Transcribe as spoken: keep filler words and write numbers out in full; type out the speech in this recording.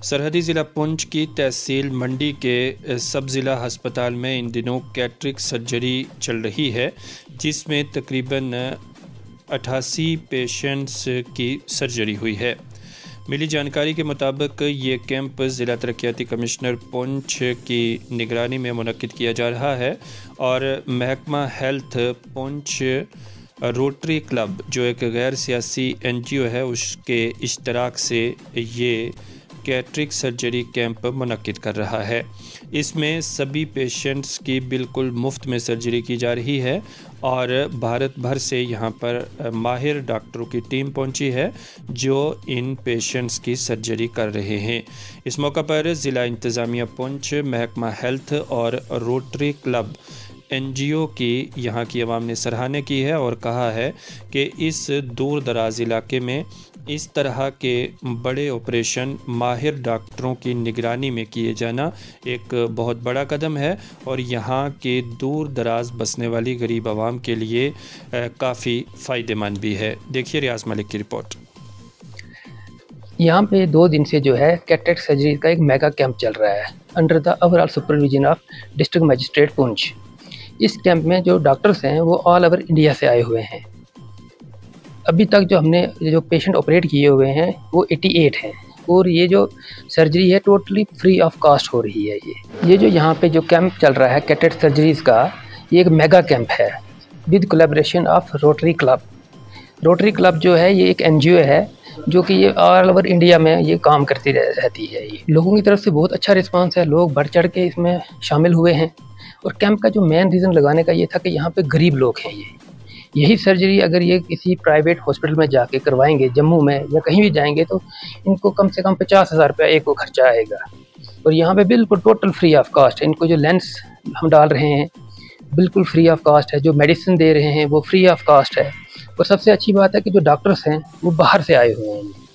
सरहदी ज़िला पुंछ की तहसील मंडी के सब ज़िला अस्पताल में इन दिनों कैटरेक्ट सर्जरी चल रही है, जिसमें तकरीबन अठासी पेशेंट्स की सर्जरी हुई है। मिली जानकारी के मुताबिक ये कैंप ज़िला तरक्याती कमिश्नर पुंछ की निगरानी में मुनक्किद किया जा रहा है और महकमा हेल्थ पुंछ रोटरी क्लब, जो एक गैर सियासी एन जी ओ है, उसके इश्तराक से ये कैटरेक्ट सर्जरी कैंप मुनक्किद कर रहा है। इसमें सभी पेशेंट्स की बिल्कुल मुफ्त में सर्जरी की जा रही है और भारत भर से यहाँ पर माहिर डॉक्टरों की टीम पहुँची है जो इन पेशेंट्स की सर्जरी कर रहे हैं। इस मौका पर ज़िला इंतज़ामिया पुंछ, महकमा हेल्थ और Rotary club N G O की यहाँ की आवाम ने सराहना की है और कहा है कि इस दूर दराज इलाके में इस तरह के बड़े ऑपरेशन माहिर डॉक्टरों की निगरानी में किए जाना एक बहुत बड़ा कदम है और यहाँ के दूर दराज बसने वाली गरीब आवाम के लिए काफ़ी फ़ायदेमंद भी है। देखिए रियाज मलिक की रिपोर्ट। यहाँ पे दो दिन से जो है कैटरेक्ट सर्जरी का एक मेगा कैंप चल रहा है under the overall supervision of district magistrate Poonch. इस कैंप में जो डॉक्टर्स हैं वो ऑल ओवर इंडिया से आए हुए हैं। अभी तक जो हमने जो पेशेंट ऑपरेट किए हुए हैं वो अट्ठासी हैं और ये जो सर्जरी है टोटली फ्री ऑफ कॉस्ट हो रही है। ये ये जो यहाँ पे जो कैंप चल रहा है कैटरेक्ट सर्जरीज़ का, ये एक मेगा कैंप है with collaboration of Rotary club. Rotary club जो है ये एक एन जी ओ है जो कि ये ऑल ओवर इंडिया में ये काम करती रहती है। ये लोगों की तरफ से बहुत अच्छा रिस्पांस है, लोग बढ़ चढ़ के इसमें शामिल हुए हैं। और कैंप का जो मेन रीज़न लगाने का ये था कि यहाँ पे गरीब लोग हैं, ये यही सर्जरी अगर ये किसी प्राइवेट हॉस्पिटल में जाके करवाएंगे, जम्मू में या कहीं भी जाएंगे, तो इनको कम से कम पचास हज़ार रुपया एक को खर्चा आएगा। और यहाँ पे बिल्कुल टोटल फ्री ऑफ कास्ट है। इनको जो लेंस हम डाल रहे हैं बिल्कुल फ्री ऑफ कास्ट है, जो मेडिसिन दे रहे हैं वो फ्री ऑफ कास्ट है। और सबसे अच्छी बात है कि जो डॉक्टर्स हैं वो बाहर से आए हुए हैं।